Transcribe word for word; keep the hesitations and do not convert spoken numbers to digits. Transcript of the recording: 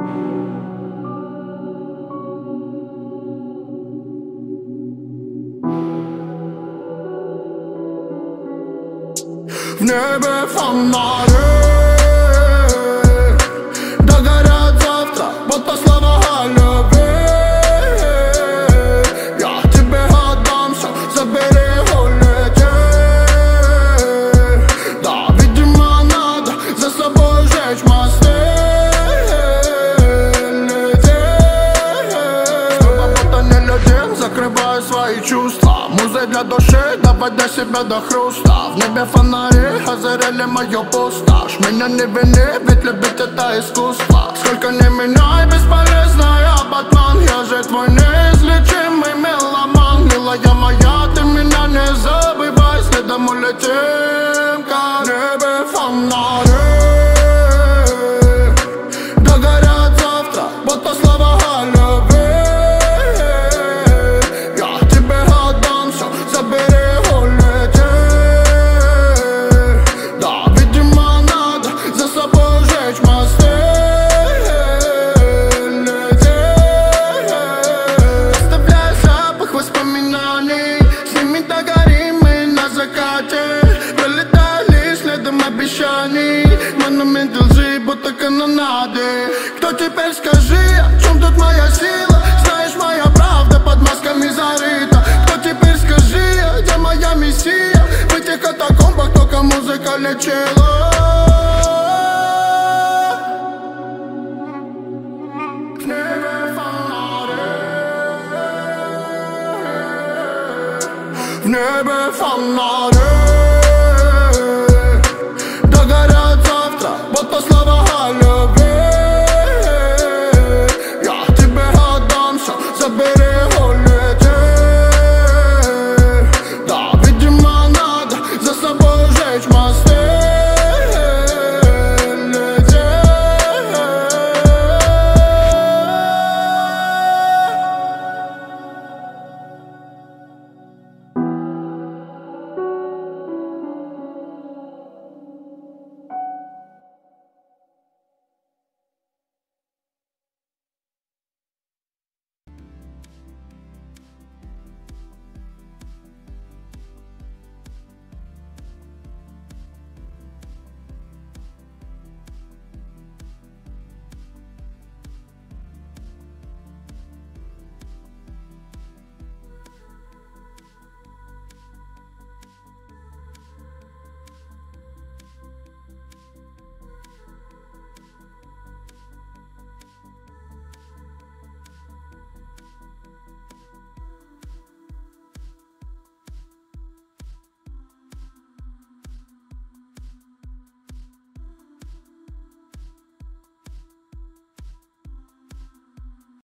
В небе фонари догорят завтра, будто слова о любви. Я тебе отдам все, забери, улети. Да, видимо, надо за собой жечь мосты. Лети. Снова будто не лети, закрываю свои чувства. Музей для души, доводя себя до хруста. В небе фонари озаряли мою пустошь. Меня не вини, ведь любить это искусство. Сколько не меняй, бесполезный обман. Я же твой неизлечимый меломан. Милая моя, ты меня не забывай. Следом улетим, как в небе фонари догорят завтра, будто слова о любви. Монументы лжи, будто канонады. Кто теперь, скажи, о чем тут моя сила? Знаешь, моя правда под масками зарыта. Кто теперь, скажи, где моя миссия? В этих катакомбах только музыка лечила. В небе фонари, в небе фонари.